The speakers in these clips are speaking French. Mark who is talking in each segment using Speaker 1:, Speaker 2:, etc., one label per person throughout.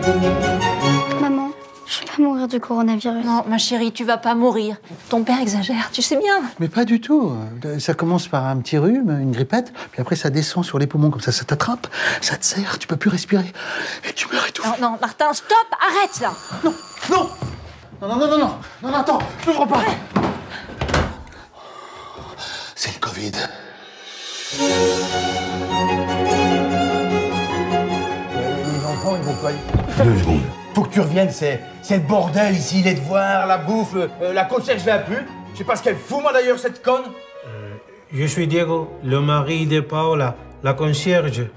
Speaker 1: Maman, je vais pas mourir du coronavirus.
Speaker 2: Non, ma chérie, tu vas pas mourir. Ton père exagère, tu sais bien.
Speaker 3: Mais pas du tout. Ça commence par un petit rhume, une grippette, puis après ça descend sur les poumons comme ça t'attrape, ça te serre, tu peux plus respirer et tu meurs et tout.
Speaker 2: Non, non, Martin, stop, arrête là.
Speaker 3: Non, non, non, non, non, non, non, non, attends, n'ouvre pas. C'est le Covid.
Speaker 4: Les enfants, ils vont pas...
Speaker 5: 2 secondes.
Speaker 4: Faut que tu reviennes, c'est le bordel ici, les devoirs, la bouffe, la concierge vient plus. Je sais pas ce qu'elle fout, moi, d'ailleurs, cette conne.
Speaker 6: Je suis Diego, le mari de Paola, la concierge.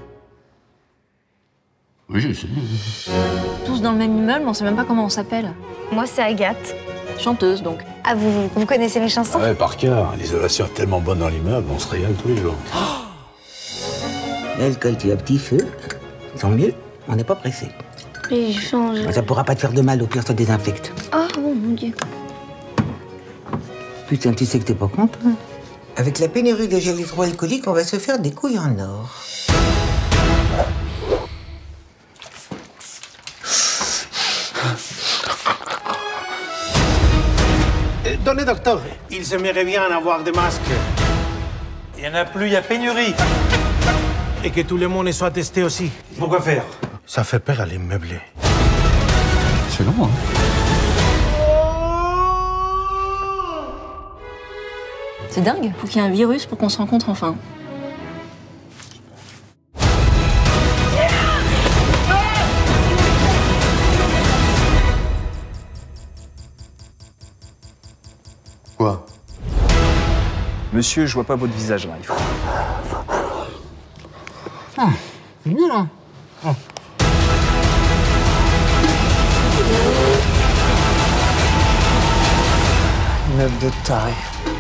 Speaker 5: Oui, je sais.
Speaker 2: Tous dans le même immeuble, on sait même pas comment on s'appelle.
Speaker 1: Moi, c'est Agathe.
Speaker 2: Chanteuse, donc.
Speaker 1: Ah, vous connaissez mes chansons?
Speaker 5: Ouais, par cœur. L'isolation est tellement bonne dans l'immeuble, on se régale tous les jours.
Speaker 7: L'alcool, tu as petit feu. Tant mieux, on n'est pas pressé.
Speaker 1: Et je change.
Speaker 7: Ça pourra pas te faire de mal, au pire, ça désinfecte.
Speaker 1: Oh, mon Dieu.
Speaker 7: Putain, tu sais que t'es pas content. Avec la pénurie de gel hydroalcoolique, on va se faire des couilles en or.
Speaker 6: Donnez, docteur, ils aimeraient bien avoir des masques. Il n'y en a plus, il y a pénurie. Et que tout le monde soit testé aussi. Pourquoi faire? Ça fait peur à l'immeuble.
Speaker 3: C'est long, hein.
Speaker 2: C'est dingue, faut qu'il y ait un virus pour qu'on se rencontre enfin.
Speaker 3: Quoi?
Speaker 8: Monsieur, je vois pas votre visage là. Il faut...
Speaker 7: Ah, c'est bien, là. Ah.
Speaker 6: Meuf de taré.